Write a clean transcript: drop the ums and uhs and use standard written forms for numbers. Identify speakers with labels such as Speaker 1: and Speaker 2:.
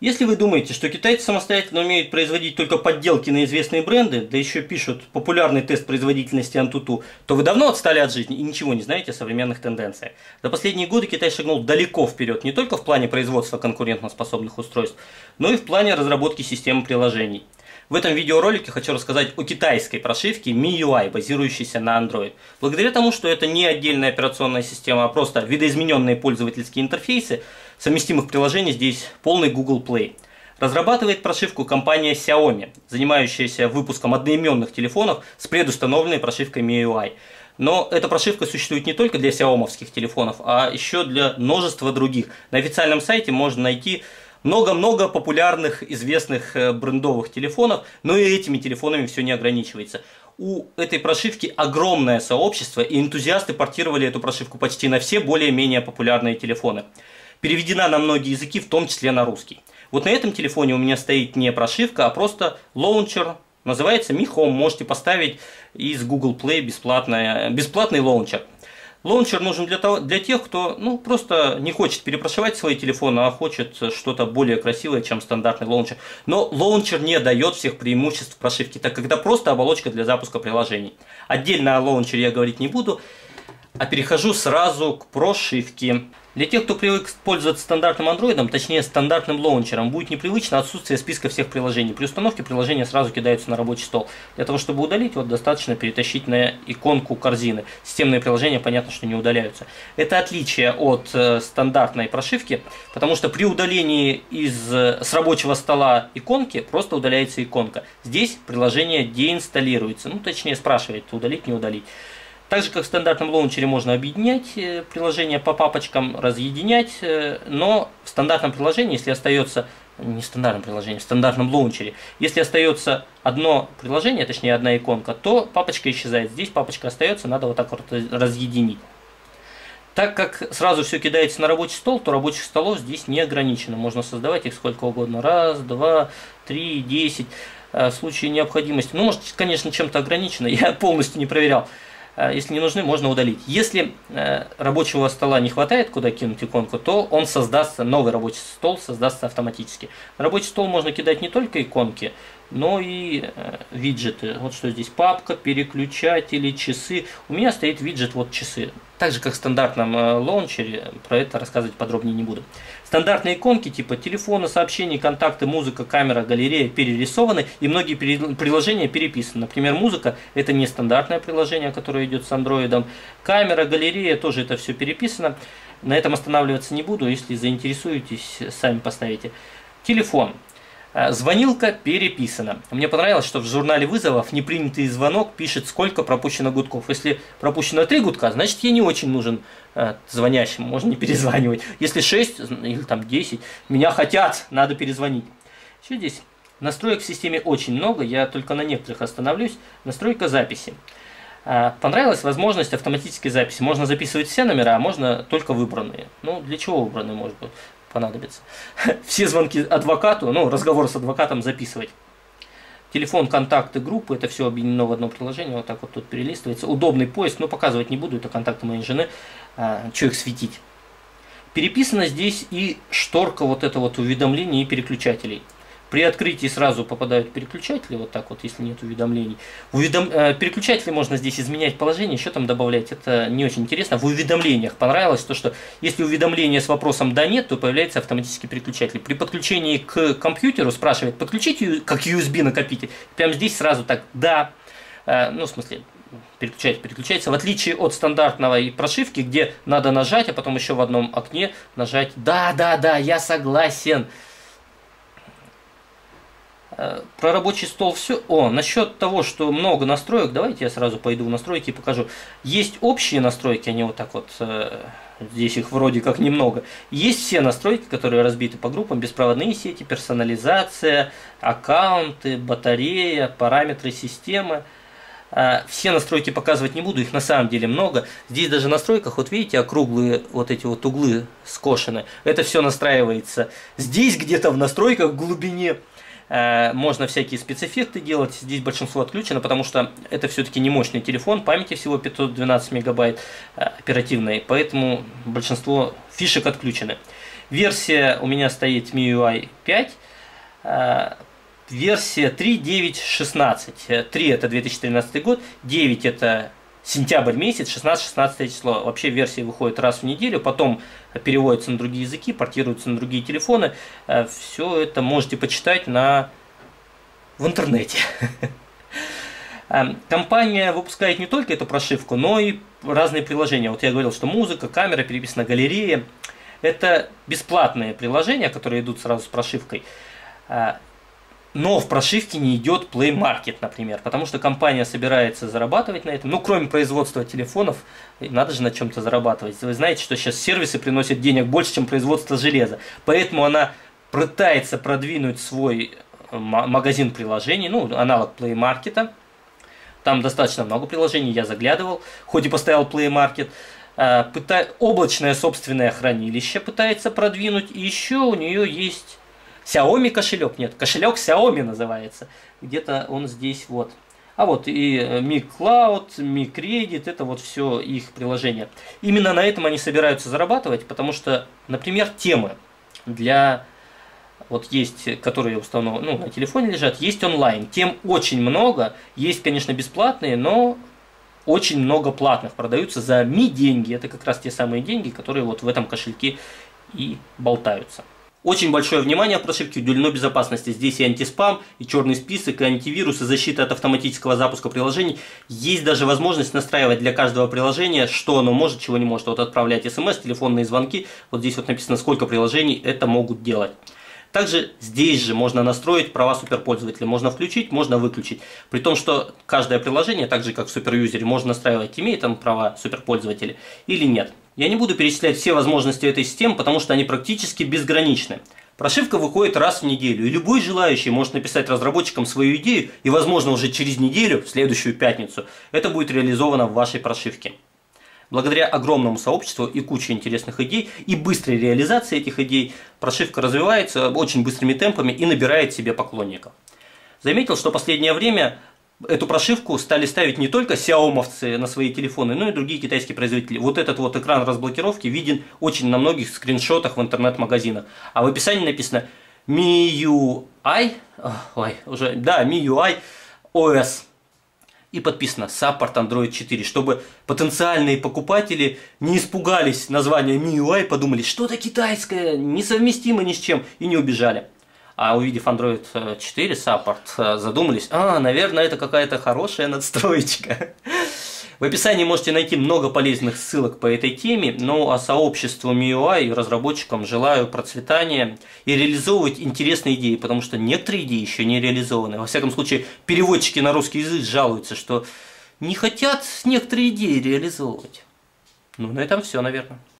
Speaker 1: Если вы думаете, что китайцы самостоятельно умеют производить только подделки на известные бренды, да еще пишут популярный тест производительности Antutu, то вы давно отстали от жизни и ничего не знаете о современных тенденциях. За последние годы Китай шагнул далеко вперед не только в плане производства конкурентоспособных устройств, но и в плане разработки системы приложений. В этом видеоролике хочу рассказать о китайской прошивке MIUI, базирующейся на Android. Благодаря тому, что это не отдельная операционная система, а просто видоизмененные пользовательские интерфейсы, совместимых приложений здесь полный Google Play. Разрабатывает прошивку компания Xiaomi, занимающаяся выпуском одноименных телефонов с предустановленной прошивкой MIUI. Но эта прошивка существует не только для xiaomi-овских телефонов, а еще для множества других. На официальном сайте можно найти много-много популярных, известных брендовых телефонов, но и этими телефонами все не ограничивается. У этой прошивки огромное сообщество, и энтузиасты портировали эту прошивку почти на все более-менее популярные телефоны. Переведена на многие языки, в том числе на русский. Вот на этом телефоне у меня стоит не прошивка, а просто лаунчер. Называется Mi Home. Можете поставить из Google Play бесплатный лаунчер. Лаунчер нужен для тех, кто просто не хочет перепрошивать свои телефоны, а хочет что-то более красивое, чем стандартный лаунчер. Но лаунчер не дает всех преимуществ прошивки, так как это просто оболочка для запуска приложений. Отдельно о лаунчере я говорить не буду, а перехожу сразу к прошивке. Для тех, кто привык пользоваться стандартным андроидом, точнее стандартным лаунчером, будет непривычно отсутствие списка всех приложений. При установке приложения сразу кидаются на рабочий стол. Для того, чтобы удалить, достаточно перетащить на иконку корзины. Системные приложения, понятно, что не удаляются. Это отличие от стандартной прошивки, потому что при удалении с рабочего стола иконки просто удаляется иконка. Здесь приложение деинсталируется, точнее спрашивает, удалить, не удалить. Так же, как в стандартном лаунчере можно объединять приложения по папочкам, разъединять, но в стандартном приложении, если остается, не в стандартном приложении, в стандартном лаунчере, если остается одно приложение, точнее одна иконка, то папочка исчезает. Здесь папочка остается, надо вот так вот разъединить. Так как сразу все кидается на рабочий стол, то рабочих столов здесь не ограничено. Можно создавать их сколько угодно. 1, 2, 3, 10. В случае необходимости. Может, конечно, чем-то ограничено. Я полностью не проверял. Если не нужны, можно удалить. Если рабочего стола не хватает, куда кинуть иконку, то он создастся, новый рабочий стол создастся автоматически. На рабочий стол можно кидать не только иконки, но и виджеты. Вот что здесь: папка, переключатели, часы. У меня стоит виджет часы. Так же, как в стандартном лаунчере, про это рассказывать подробнее не буду. Стандартные иконки типа телефона, сообщений, контакты, музыка, камера, галерея перерисованы, и многие приложения переписаны. Например, музыка – это не стандартное приложение, которое идет с андроидом. Камера, галерея – тоже это все переписано. На этом останавливаться не буду, если заинтересуетесь, сами поставите. Телефон. Звонилка переписана. Мне понравилось, что в журнале вызовов непринятый звонок пишет, сколько пропущено гудков. Если пропущено 3 гудка, значит я не очень нужен звонящим, можно не перезванивать. Если 6 или 10, меня хотят, надо перезвонить. Еще здесь настроек в системе очень много, я только на некоторых остановлюсь. Настройка записи. Понравилась возможность автоматической записи. Можно записывать все номера, а можно только выбранные. Для чего выбранные, может быть, понадобится? Все звонки адвокату, разговор с адвокатом записывать. Телефон, контакты, группы, это все объединено в одно приложение. Вот так вот тут перелистывается. Удобный поиск, показывать не буду, это контакты моей жены. Что их светить? Переписано здесь и шторка уведомлений и переключателей. При открытии сразу попадают переключатели, вот так вот, если нет уведомлений. Переключатели можно здесь изменять положение, еще там добавлять, это не очень интересно. В уведомлениях понравилось то, что если уведомление с вопросом «да», «нет», то появляется автоматический переключатель. При подключении к компьютеру спрашивает: подключите как USB накопитель. Прямо здесь сразу так «да». В смысле, переключается, в отличие от стандартной прошивки, где надо нажать, а потом еще в одном окне нажать «да, я согласен». Про рабочий стол все. Насчет того, что много настроек, давайте я сразу пойду в настройки и покажу. Есть общие настройки, они вот так вот, здесь их вроде как немного. Есть все настройки, которые разбиты по группам: беспроводные сети, персонализация, аккаунты, батарея, параметры системы. Все настройки показывать не буду, их на самом деле много. Здесь даже в настройках, видите, округлые эти углы скошены. Это все настраивается здесь, где-то в настройках в глубине. Можно всякие спецэффекты делать, здесь большинство отключено, потому что это все-таки не мощный телефон, памяти всего 512 мегабайт оперативной, поэтому большинство фишек отключены. Версия у меня стоит MIUI 5. Версия 3.9.16. 3 это 2013 год, 9 это сентябрь месяц, 16 число. Вообще версии выходят раз в неделю, потом переводятся на другие языки, портируются на другие телефоны. Все это можете почитать в интернете. Компания выпускает не только эту прошивку, но и разные приложения. Вот я говорил, что музыка, камера, переписана галерея. Это бесплатные приложения, которые идут сразу с прошивкой. Но в прошивке не идет Play Market, например, потому что компания собирается зарабатывать на этом. Ну, кроме производства телефонов, надо же на чем-то зарабатывать. Вы знаете, что сейчас сервисы приносят денег больше, чем производство железа. Поэтому она пытается продвинуть свой магазин приложений, ну, аналог Play Market. Там достаточно много приложений, я заглядывал, хоть и поставил Play Market. Облачное собственное хранилище пытается продвинуть. И еще у нее есть Xiaomi кошелек. Нет, кошелек Xiaomi называется. Где-то он здесь вот. А вот и Mi Cloud, Mi Credit, это вот все их приложения. Именно на этом они собираются зарабатывать, потому что, например, темы для... Вот есть, которые установлены, на телефоне лежат, есть онлайн. Тем очень много. Есть, конечно, бесплатные, но очень много платных. Продаются за деньги. Это как раз те самые деньги, которые вот в этом кошельке и болтаются. Очень большое внимание в прошивке уделено безопасности. Здесь и антиспам, и черный список, и антивирус, и защита от автоматического запуска приложений. Есть даже возможность настраивать для каждого приложения, что оно может, чего не может. Вот отправлять смс, телефонные звонки. Вот здесь вот написано, сколько приложений это могут делать. Также здесь же можно настроить права суперпользователя. Можно включить, можно выключить. При том, что каждое приложение, так же как в суперюзере, можно настраивать, имеет он права суперпользователя или нет. Я не буду перечислять все возможности этой системы, потому что они практически безграничны. Прошивка выходит раз в неделю, и любой желающий может написать разработчикам свою идею, и, возможно, уже через неделю, в следующую пятницу, это будет реализовано в вашей прошивке. Благодаря огромному сообществу и куче интересных идей и быстрой реализации этих идей, прошивка развивается очень быстрыми темпами и набирает себе поклонников. Заметил, что в последнее время эту прошивку стали ставить не только сяомовцы на свои телефоны, но и другие китайские производители. Вот этот вот экран разблокировки виден очень на многих скриншотах в интернет-магазинах. А в описании написано MIUI OS. И подписано Support Android 4, чтобы потенциальные покупатели не испугались названия MIUI, подумали, что-то китайское, несовместимо ни с чем, и не убежали. А увидев Android 4 Support, задумались, наверное, это какая-то хорошая надстроечка. В описании можете найти много полезных ссылок по этой теме, ну а сообществу MIUI и разработчикам желаю процветания и реализовывать интересные идеи, потому что некоторые идеи еще не реализованы. Во всяком случае, переводчики на русский язык жалуются, что не хотят некоторые идеи реализовывать. Ну, на этом все, наверное.